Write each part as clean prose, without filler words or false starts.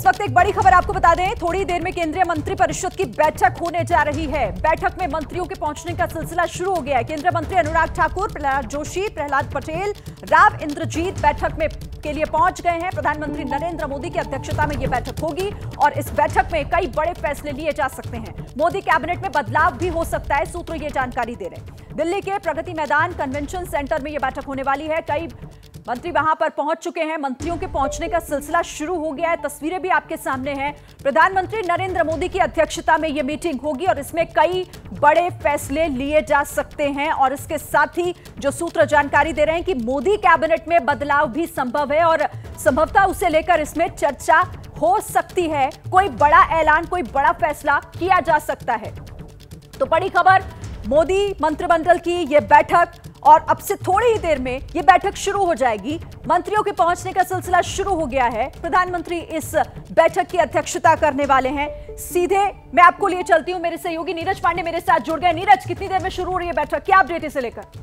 वक्त एक बड़ी खबर आपको बता दें, थोड़ी देर में केंद्रीय मंत्रिपरिषद की बैठक होने जा रही है। बैठक में मंत्रियों के पहुंचने का सिलसिला शुरू हो गया है। केंद्रीय मंत्री अनुराग ठाकुर, प्रहलाद जोशी, प्रहलाद पटेल, राव इंद्रजीत बैठक में के लिए पहुंच गए हैं। प्रधानमंत्री नरेंद्र मोदी की अध्यक्षता में यह बैठक होगी और इस बैठक में कई बड़े फैसले लिए जा सकते हैं। मोदी कैबिनेट में बदलाव भी हो सकता है, सूत्र ये जानकारी दे रहे हैं। दिल्ली के प्रगति मैदान कन्वेंशन सेंटर में यह बैठक होने वाली है। कई मंत्री वहां पर पहुंच चुके हैं। मंत्रियों के पहुंचने का सिलसिला शुरू हो गया है। तस्वीरें भी आपके सामने हैं। प्रधानमंत्री नरेंद्र मोदी की अध्यक्षता में यह मीटिंग होगी और इसमें कई बड़े फैसले लिए जा सकते हैं। और इसके साथ ही जो सूत्र जानकारी दे रहे हैं कि मोदी कैबिनेट में बदलाव भी संभव है और संभवतः उसे लेकर इसमें चर्चा हो सकती है। कोई बड़ा ऐलान, कोई बड़ा फैसला किया जा सकता है। तो बड़ी खबर, मोदी मंत्रिमंडल की यह बैठक और अब से थोड़ी ही देर में यह बैठक शुरू हो जाएगी। मंत्रियों के पहुंचने का सिलसिला शुरू हो गया है। प्रधानमंत्री इस बैठक की अध्यक्षता करने वाले हैं। सीधे मैं आपको लिए चलती हूं, मेरे सहयोगी नीरज पांडे मेरे साथ जुड़ गए। नीरज, कितनी देर में शुरू हो रही है बैठक, क्या अपडेट इसे लेकर?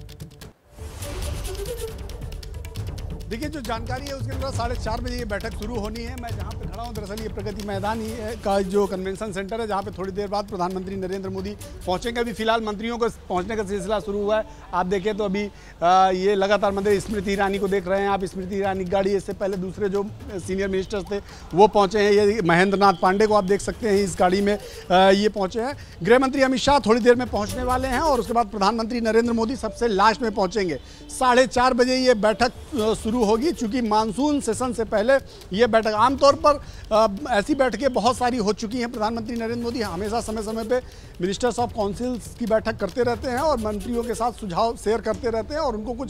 देखिए, जो जानकारी है उसके अनुसार 4:30 बजे ये बैठक शुरू होनी है। मैं जहाँ पे खड़ा हूँ दरअसल ये प्रगति मैदान ही है का जो कन्वेंशन सेंटर है, जहाँ पे थोड़ी देर बाद प्रधानमंत्री नरेंद्र मोदी पहुँचेंगे। अभी फिलहाल मंत्रियों को पहुँचने का सिलसिला शुरू हुआ है। आप देखें तो अभी ये लगातार मंत्री स्मृति ईरानी को देख रहे हैं आप। स्मृति ईरानी की गाड़ी, इससे पहले दूसरे जो सीनियर मिनिस्टर्स थे वो पहुँचे हैं। ये महेंद्र नाथ पांडे को आप देख सकते हैं, इस गाड़ी में ये पहुँचे हैं। गृह मंत्री अमित शाह थोड़ी देर में पहुँचने वाले हैं और उसके बाद प्रधानमंत्री नरेंद्र मोदी सबसे लास्ट में पहुँचेंगे। 4:30 बजे ये बैठक शुरू होगी। चूंकि मानसून सेशन से पहले ये बैठक, आमतौर पर ऐसी बैठकें बहुत सारी हो चुकी हैं। प्रधानमंत्री नरेंद्र मोदी हमेशा समय समय पे मिनिस्टर्स ऑफ काउंसिल्स की बैठक करते रहते हैं और मंत्रियों के साथ सुझाव शेयर करते रहते हैं और उनको कुछ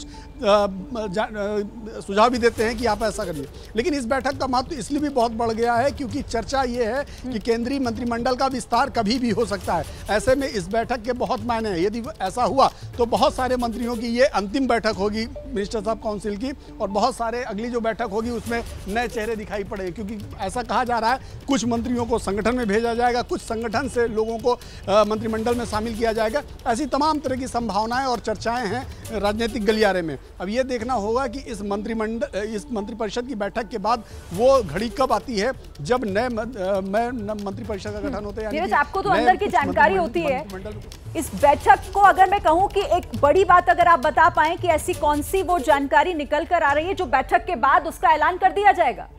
सुझाव भी देते हैं कि आप ऐसा करिए। लेकिन इस बैठक का महत्व इसलिए भी बहुत बढ़ गया है क्योंकि चर्चा ये है कि केंद्रीय मंत्रिमंडल का विस्तार कभी भी हो सकता है। ऐसे में इस बैठक के बहुत मायने हैं। यदि ऐसा हुआ तो बहुत सारे मंत्रियों की ये अंतिम बैठक होगी मिनिस्टर्स ऑफ काउंसिल की, और बहुत सारे अगली जो बैठक होगी उसमें नए चेहरे दिखाई पड़े। क्योंकि ऐसा कहा जा रहा है कुछ मंत्रियों को संगठन में भेजा जाएगा, कुछ संगठन से लोगों को मंत्रिमंडल में शामिल किया जाएगा। ऐसी तमाम तरह की संभावनाएं और चर्चाएं हैं राजनीतिक गलियारे में। अब ये देखना होगा कि इस मंत्रिपरिषद की बैठक के बाद वो घड़ी कब आती है जब नए मंत्रिपरिषद का गठन होता है। आपको तो अंदर की जानकारी होती है। इस बैठक को अगर मैं कहूं कि एक बड़ी बात अगर आप बता पाएं कि ऐसी कौन सी वो जानकारी निकल कर आ रही है जो बैठक के बाद उसका ऐलान कर दिया जाएगा?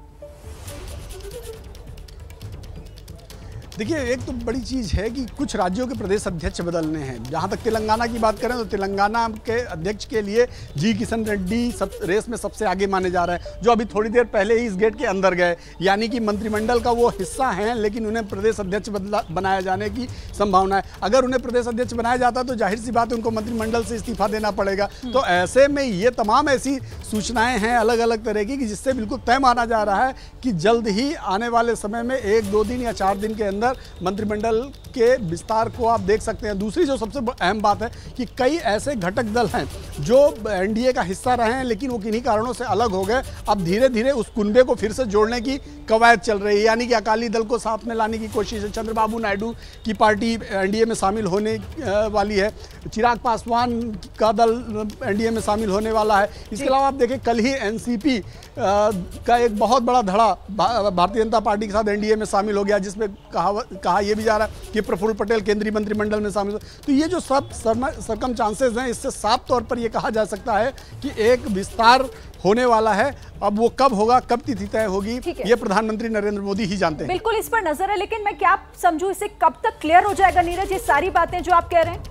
देखिए, एक तो बड़ी चीज़ है कि कुछ राज्यों के प्रदेश अध्यक्ष बदलने हैं। जहाँ तक तेलंगाना की बात करें तो तेलंगाना के अध्यक्ष के लिए जी किशन रेड्डी रेस में सबसे आगे माने जा रहे हैं, जो अभी थोड़ी देर पहले ही इस गेट के अंदर गए। यानी कि मंत्रिमंडल का वो हिस्सा हैं लेकिन उन्हें प्रदेश अध्यक्ष बनाया जाने की संभावना है। अगर उन्हें प्रदेश अध्यक्ष बनाया जाता तो जाहिर सी बात है उनको मंत्रिमंडल से इस्तीफा देना पड़ेगा। तो ऐसे में ये तमाम ऐसी सूचनाएँ हैं अलग अलग तरह की, जिससे बिल्कुल तय माना जा रहा है कि जल्द ही आने वाले समय में 1-2 दिन या 4 दिन के अंदर मंत्रिमंडल के विस्तार को आप देख सकते हैं। दूसरी जो सबसे अहम बात है कि कई ऐसे घटक दल हैं जो एनडीए का हिस्सा रहे हैं लेकिन वो किन्हीं कारणों से अलग हो गए। अब धीरे धीरे उस कुनबे को फिर से जोड़ने की कवायद चल रही है। यानी कि अकाली दल को साथ में लाने की कोशिश है। चंद्रबाबू नायडू की पार्टी एनडीए में शामिल होने वाली है। चिराग पासवान का दल एनडीए में शामिल होने वाला है। इसके अलावा आप देखें, कल ही एनसीपी का एक बहुत बड़ा धड़ा भारतीय जनता पार्टी के साथ एनडीए में शामिल हो गया, जिसमें कहा यह भी जा रहा है कि प्रफुल्ल पटेल केंद्रीय मंत्रिमंडल में शामिल हो। तो ये जो सब सरकम चांसेस हैं, इससे साफ तौर पर यह कहा जा सकता है कि एक विस्तार होने वाला है। अब वो कब होगा, कब तिथि तय होगी, ये प्रधानमंत्री नरेंद्र मोदी ही जानते हैं। बिल्कुल इस पर नजर है, लेकिन मैं क्या समझूं इसे कब तक क्लियर हो जाएगा नीरज, ये सारी बातें जो आप कह रहे हैं?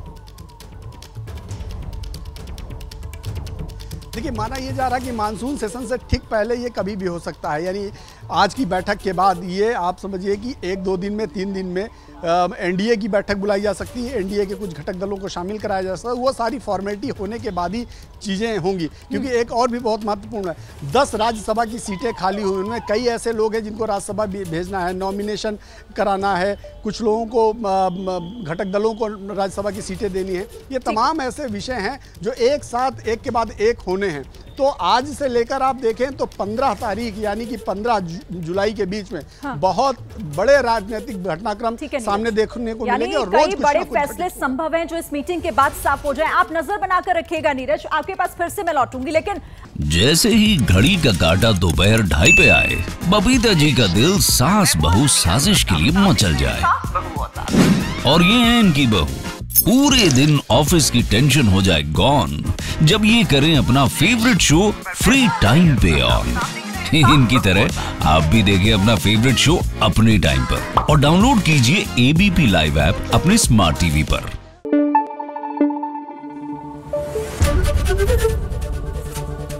देखिए, माना यह जा रहा है कि मानसून सेशन से ठीक पहले ये कभी भी हो सकता है। यानी आज की बैठक के बाद ये आप समझिए कि 1-2 दिन में, 3 दिन में एनडीए की बैठक बुलाई जा सकती है। एनडीए के कुछ घटक दलों को शामिल कराया जा सकता है। वो सारी फॉर्मेलिटी होने के बाद ही चीज़ें होंगी। क्योंकि एक और भी बहुत महत्वपूर्ण है, 10 राज्यसभा की सीटें खाली हुई, उनमें कई ऐसे लोग हैं जिनको राज्यसभा भेजना है, नॉमिनेशन कराना है, कुछ लोगों को घटक दलों को राज्यसभा की सीटें देनी है। ये तमाम ऐसे विषय हैं जो एक साथ एक के बाद एक होने हैं। तो आज से लेकर आप देखें तो 15 तारीख यानी कि 15 जुलाई के बीच में बहुत बड़े राजनीतिक घटनाक्रम सामने देखने को मिलेंगे और कई बड़े फैसले संभव हैं जो इस मीटिंग के बाद साफ हो जाएं। आप नजर बनाकर रखिएगा नीरज, आपके पास फिर से मैं लौटूंगी। लेकिन जैसे ही घड़ी का काटा दोपहर 2:30 पे आए, बबीता जी का दिल सास बहू साजिश के लिए मचल जाए। और ये है इनकी बहू, पूरे दिन ऑफिस की टेंशन हो जाए गॉन जब ये करें अपना फेवरेट शो फ्री टाइम पे ऑन। इनकी तरह आप भी देखिए अपना फेवरेट शो अपने टाइम पर और डाउनलोड कीजिए एबीपी लाइव ऐप अपने स्मार्ट टीवी पर।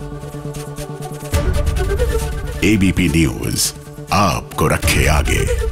एबीपी न्यूज आपको रखे आगे।